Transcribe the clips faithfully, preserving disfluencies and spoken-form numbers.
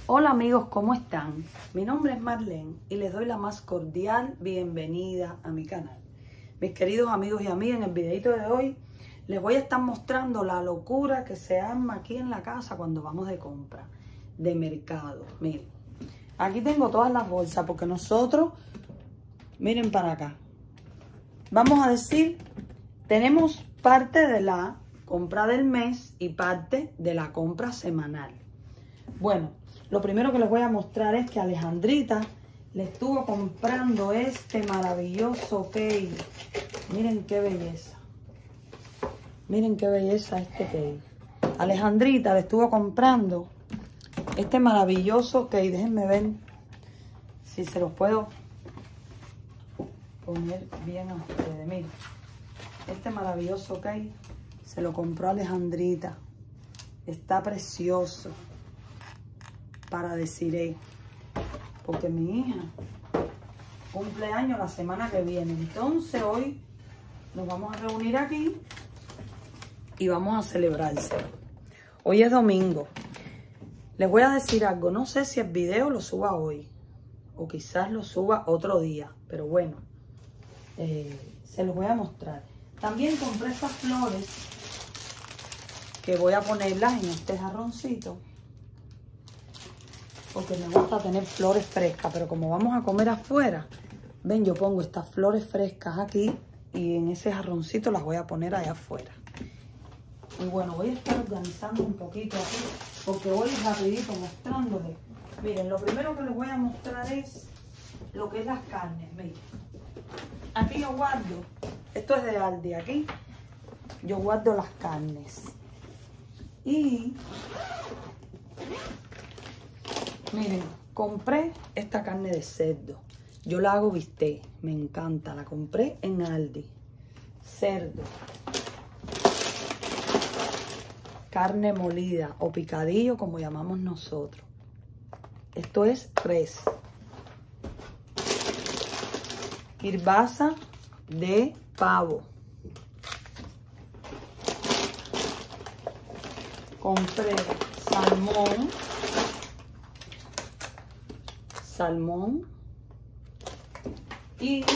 Hola amigos, ¿cómo están? Mi nombre es Marlene y les doy la más cordial bienvenida a mi canal. Mis queridos amigos y amigas, en el videito de hoy les voy a estar mostrando la locura que se arma aquí en la casa cuando vamos de compra, de mercado. Miren, aquí tengo todas las bolsas porque nosotros, miren para acá, vamos a decir, tenemos parte de la compra del mes y parte de la compra semanal. Bueno, lo primero que les voy a mostrar es que Alejandrita le estuvo comprando este maravilloso cake. Miren qué belleza. Miren qué belleza este cake. Alejandrita le estuvo comprando este maravilloso cake. Déjenme ver si se los puedo poner bien a ustedes. Miren, este maravilloso cake se lo compró Alejandrita. Está precioso. Para deciré, porque mi hija cumple años la semana que viene. Entonces hoy nos vamos a reunir aquí y vamos a celebrárselo. Hoy es domingo. Les voy a decir algo, no sé si el video lo suba hoy o quizás lo suba otro día, pero bueno, eh, se los voy a mostrar. También compré estas flores que voy a ponerlas en este jarroncito, porque me gusta tener flores frescas, pero como vamos a comer afuera, ven, yo pongo estas flores frescas aquí y en ese jarroncito las voy a poner allá afuera. Y bueno, voy a estar organizando un poquito aquí, porque voy rapidito mostrándoles. Miren, lo primero que les voy a mostrar es lo que es las carnes. Miren, aquí yo guardo, esto es de Aldi, aquí yo guardo las carnes. Y miren, compré esta carne de cerdo. Yo la hago bistec, me encanta. La compré en Aldi. Cerdo. Carne molida o picadillo, como llamamos nosotros. Esto es res. Kielbasa de pavo. Compré salmón. Salmón y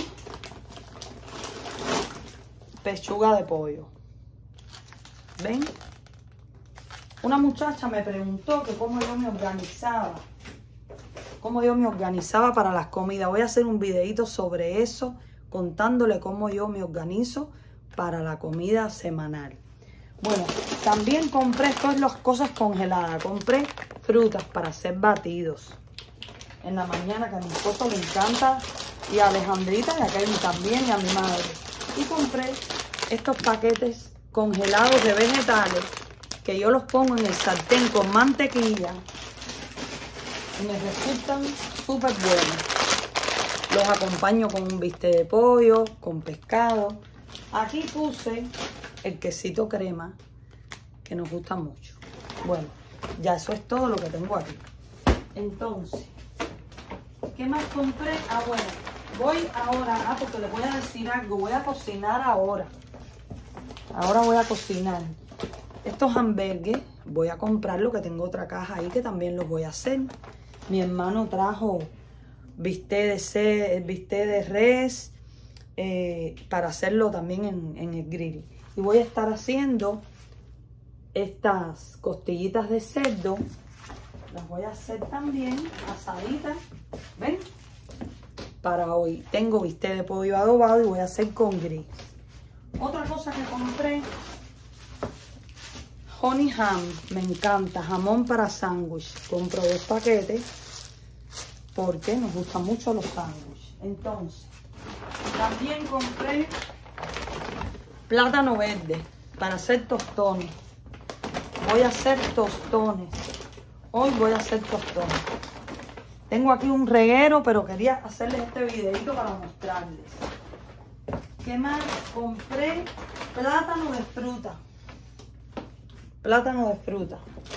pechuga de pollo. ¿Ven? Una muchacha me preguntó que cómo yo me organizaba. Cómo yo me organizaba para las comidas. Voy a hacer un videito sobre eso, contándole cómo yo me organizo para la comida semanal. Bueno, también compré todas las cosas congeladas. Compré frutas para hacer batidos en la mañana, que a mi esposo le encanta, y a Alejandrita y a Kevin también, y a mi madre. Y compré estos paquetes congelados de vegetales que yo los pongo en el sartén con mantequilla y me resultan súper buenos. Los acompaño con un bistec de pollo, con pescado. Aquí puse el quesito crema, que nos gusta mucho. Bueno, ya eso es todo lo que tengo aquí. Entonces, ¿qué más compré? Ah, bueno, voy ahora, ah, porque les voy a decir algo, voy a cocinar ahora. Ahora voy a cocinar. Estos hamburgues, voy a comprarlo, que tengo otra caja ahí que también los voy a hacer. Mi hermano trajo bistec de, ce, bistec de res eh, para hacerlo también en, en el grill. Y voy a estar haciendo estas costillitas de cerdo. Las voy a hacer también asaditas, ¿ven? Para hoy. Tengo bistec de pollo adobado y voy a hacer con gris. Otra cosa que compré, honey ham, me encanta, jamón para sándwich. Compro dos paquetes porque nos gustan mucho los sándwiches. Entonces, también compré plátano verde para hacer tostones. Voy a hacer tostones. Hoy voy a hacer tostones. Tengo aquí un reguero, pero quería hacerles este videito para mostrarles. ¿Qué más? Compré plátano de fruta. Plátano de fruta.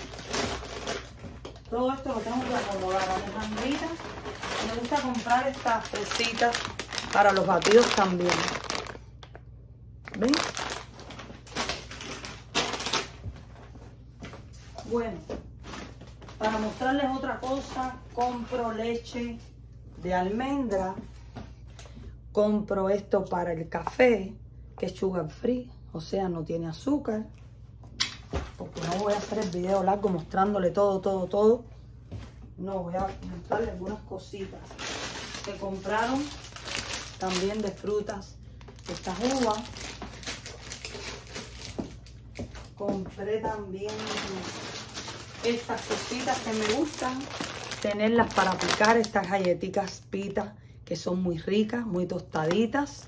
Todo esto lo tengo que acomodar. Alejandrita me gusta comprar estas fresitas para los batidos también. ¿Ven? Bueno, para mostrarles otra cosa, compro leche de almendra. Compro esto para el café, que es sugar free, o sea, no tiene azúcar. Porque no voy a hacer el video largo mostrándole todo, todo, todo. No, voy a mostrarle algunas cositas que compraron también de frutas. Estas uvas. Compré también estas cositas que me gustan. Tenerlas para picar, estas galletitas pita que son muy ricas, muy tostaditas.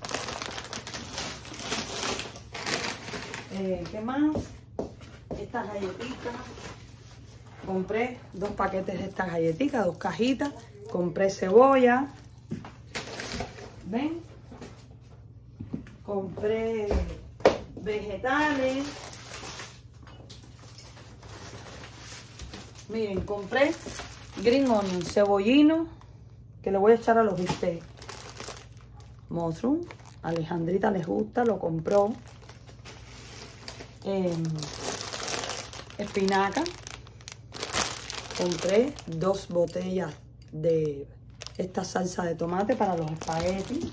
Eh, ¿Qué más? Estas galletitas. Compré dos paquetes de estas galletitas, dos cajitas. Compré cebolla. ¿Ven? Compré vegetales. Miren, compré green onion, cebollino, que le voy a echar a los bistecs. Mushroom, a Alejandrita les gusta, lo compró. Eh, espinaca. Compré dos botellas de esta salsa de tomate para los espaguetis.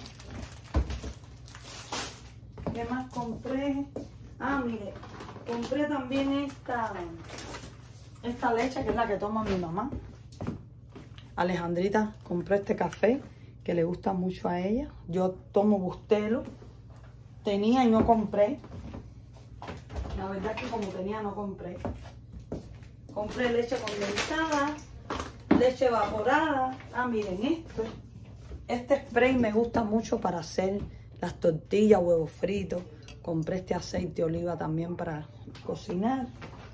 ¿Qué más compré? Ah, mire, compré también esta, esta leche que es la que toma mi mamá. Alejandrita compró este café que le gusta mucho a ella. Yo tomo Bustelo. Tenía y no compré. La verdad es que como tenía no compré. Compré leche condensada, leche evaporada. Ah, miren esto. Este spray me gusta mucho para hacer las tortillas, huevos fritos. Compré este aceite de oliva también para cocinar.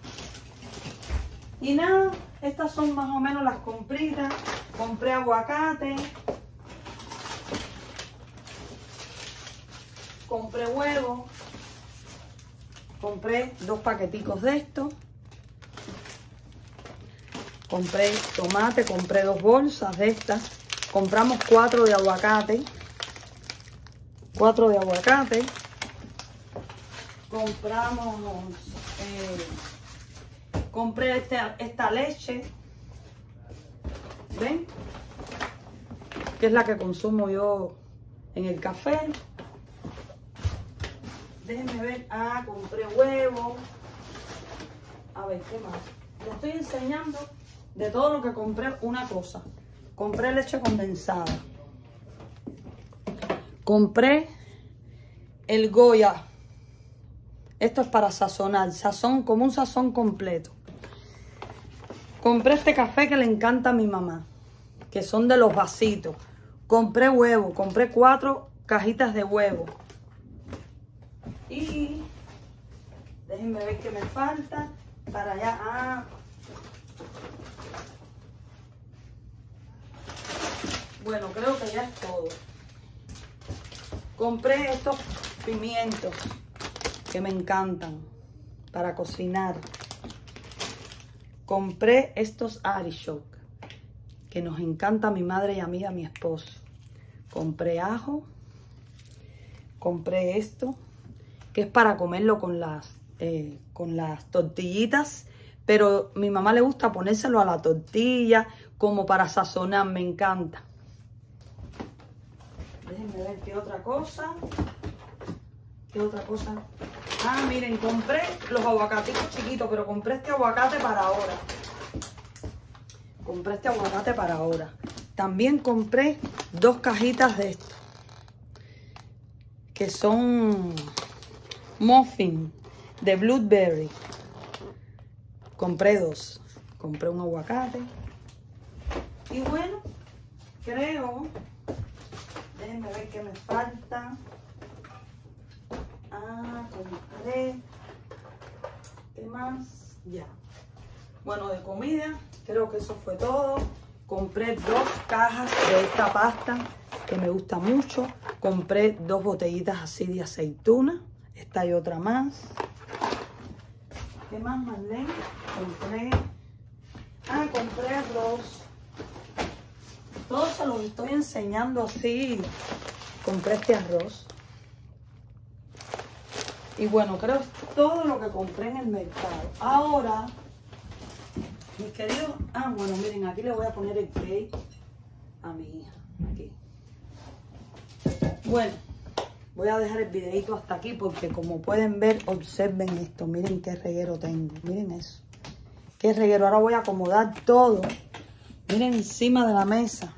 Y nada, estas son más o menos las compritas. Compré aguacate. Compré huevo. Compré dos paqueticos de esto. Compré tomate, compré dos bolsas de estas. Compramos cuatro de aguacate. Cuatro de aguacate. Compramos... Eh, compré este, esta leche. ¿Ven? Que es la que consumo yo en el café. Déjenme ver. Ah, compré huevo. A ver, ¿qué más? Les estoy enseñando de todo lo que compré una cosa. Compré leche condensada. Compré el Goya. Esto es para sazonar. Sazón, como un sazón completo. Compré este café que le encanta a mi mamá. Que son de los vasitos. Compré huevo. Compré cuatro cajitas de huevo. Y déjenme ver qué me falta. Para allá. Ah. Bueno, creo que ya es todo. Compré estos pimientos que me encantan para cocinar. Compré estos artichoke que nos encanta a mi madre y a mí y a mi esposo. Compré ajo. Compré esto que es para comerlo con las, eh, con las tortillitas. Pero a mi mamá le gusta ponérselo a la tortilla como para sazonar. Me encanta. Déjenme ver qué otra cosa. ¿Qué otra cosa? Ah, miren, compré los aguacaticos chiquitos, pero compré este aguacate para ahora. Compré este aguacate para ahora. También compré dos cajitas de esto. Que son muffin de blueberry. Compré dos. Compré un aguacate. Y bueno, creo... Déjenme ver qué me falta. Ah, compré. ¿Qué más? Ya. Bueno, de comida, creo que eso fue todo. Compré dos cajas de esta pasta que me gusta mucho. Compré dos botellitas así de aceituna. Esta y otra más. ¿Qué más, Marlene? Compré... Ah, compré arroz. Todo se los estoy enseñando así. Compré este arroz. Y bueno, creo que es todo lo que compré en el mercado. Ahora Mis queridos, ah, bueno, miren, aquí le voy a poner el cake a mi hija, aquí. Bueno, voy a dejar el videito hasta aquí porque como pueden ver, observen esto, miren qué reguero tengo, miren eso. Qué reguero, ahora voy a acomodar todo, miren encima de la mesa,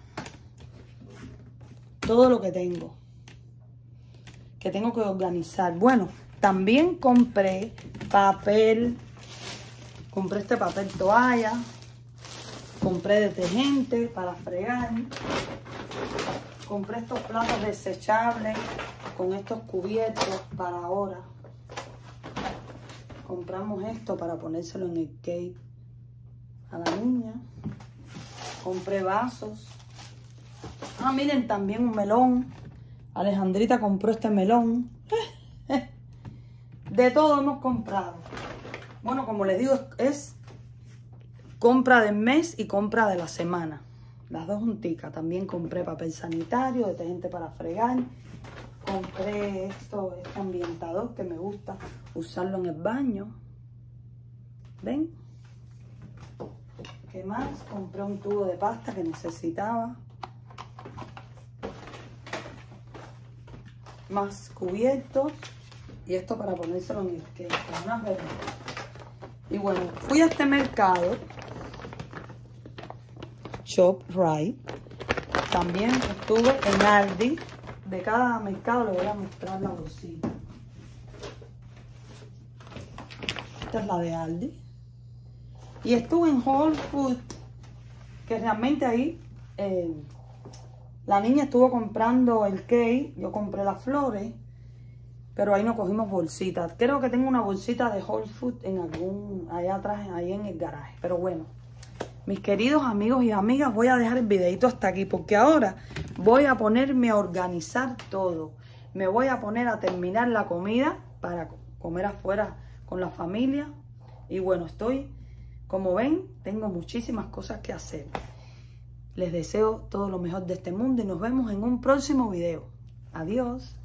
todo lo que tengo, que tengo que organizar. Bueno, también compré papel. Compré este papel toalla, compré detergente para fregar, compré estos platos desechables con estos cubiertos para ahora. Compramos esto para ponérselo en el cake a la niña. Compré vasos. Ah, miren, también un melón. Alejandrita compró este melón. De todo hemos comprado. Bueno, como les digo, es compra del mes y compra de la semana. Las dos junticas. También compré papel sanitario, detergente para fregar. Compré esto, este ambientador que me gusta usarlo en el baño. ¿Ven? ¿Qué más? Compré un tubo de pasta que necesitaba. Más cubiertos. Y esto para ponérselo en el cake. Unas verduras. Y bueno, fui a este mercado, ShopRite. También estuve en Aldi. De cada mercado le voy a mostrar la bolsita. Esta es la de Aldi. Y estuve en Whole Foods, que realmente ahí eh, la niña estuvo comprando el cake. Yo compré las flores. Pero ahí no cogimos bolsitas. Creo que tengo una bolsita de Whole Foods en algún, allá atrás, ahí en el garaje. Pero bueno, mis queridos amigos y amigas, voy a dejar el videito hasta aquí. Porque ahora voy a ponerme a organizar todo. Me voy a poner a terminar la comida para comer afuera con la familia. Y bueno, estoy, como ven, tengo muchísimas cosas que hacer. Les deseo todo lo mejor de este mundo y nos vemos en un próximo video. Adiós.